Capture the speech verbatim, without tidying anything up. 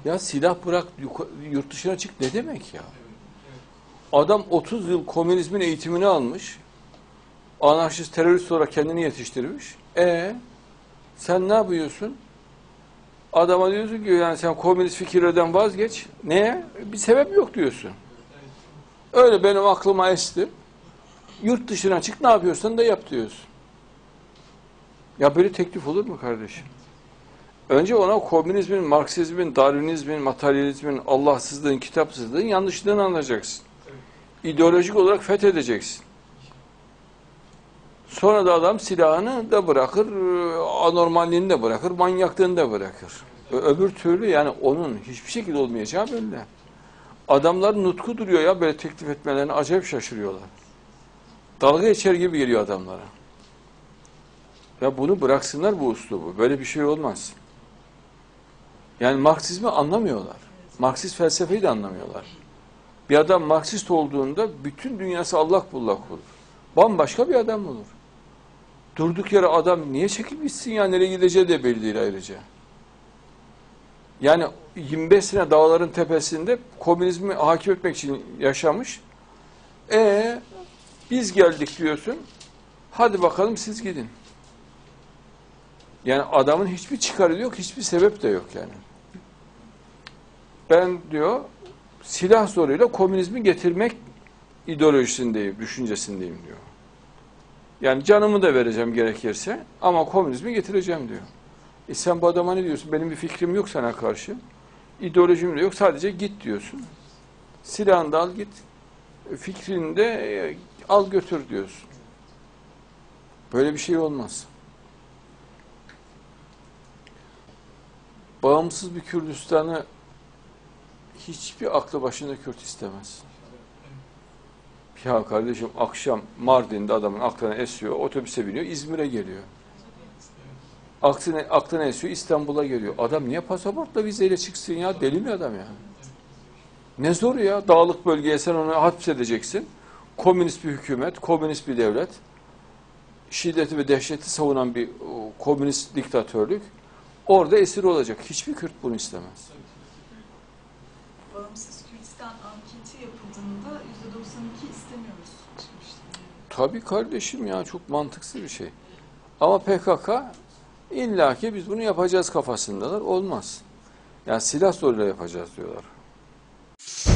Ya silah bırak, yurt dışına çık ne demek ya? Adam otuz yıl komünizmin eğitimini almış. Anarşist, terörist olarak kendini yetiştirmiş. E sen ne yapıyorsun? Adama diyorsun ki yani sen komünist fikirlerden vazgeç. Neye? Bir sebep yok diyorsun. Öyle benim aklıma esti. Yurt dışına çık, ne yapıyorsan da yap diyorsun. Ya böyle teklif olur mu kardeşim? Önce ona komünizmin, Marksizmin, Darwinizmin, materyalizmin, Allahsızlığın, kitapsızlığın yanlışlığını anlayacaksın. İdeolojik olarak fethedeceksin. Sonra da adam silahını da bırakır, anormalliğini de bırakır, manyaklığını da bırakır. Öbür türlü yani onun hiçbir şekilde olmayacağı belli. Adamların nutku duruyor ya böyle teklif etmelerine, acayip şaşırıyorlar. Dalga geçer gibi geliyor adamlara. Ya bunu bıraksınlar bu üslubu. Böyle bir şey olmaz. Yani Marksizmi anlamıyorlar. Marksist felsefeyi de anlamıyorlar. Bir adam Marksist olduğunda bütün dünyası allak bullak olur. Bambaşka bir adam olur. Durduk yere adam niye çekip gitsin ya, nereye gideceği de belli değil ayrıca. Yani yirmi beş sene dağların tepesinde komünizmi hakim etmek için yaşamış. E biz geldik diyorsun. Hadi bakalım siz gidin. Yani adamın hiçbir çıkarı yok, hiçbir sebep de yok yani. Ben diyor silah zoruyla komünizmi getirmek ideolojisindeyim, düşüncesindeyim diyor. Yani canımı da vereceğim gerekirse ama komünizmi getireceğim diyor. E sen bu adama ne diyorsun? Benim bir fikrim yok sana karşı. İdeolojim de yok, sadece git diyorsun. Silahını da al git. Fikrini de al götür diyorsun. Böyle bir şey olmaz. Bağımsız bir Kürdistan'ı hiçbir aklı başında Kürt istemez. Ya kardeşim akşam Mardin'de adamın aklına esiyor, otobüse biniyor, İzmir'e geliyor. Aklına, aklına esiyor, İstanbul'a geliyor. Adam niye pasaportla vizeyle çıksın ya? Deli mi adam ya? Ne zor ya? Dağlık bölgeye sen onu hapsedeceksin. Komünist bir hükümet, komünist bir devlet, şiddeti ve dehşeti savunan bir o, komünist diktatörlük. Orada esir olacak. Hiçbir Kürt bunu istemez. Bağımsız Kürdistan anketi yapıldığında yüzde doksan iki istemiyoruz çıkmıştı. Tabii kardeşim ya, çok mantıksız bir şey. Ama P K K illaki biz bunu yapacağız kafasındalar. Olmaz. Yani silah zoruyla yapacağız diyorlar.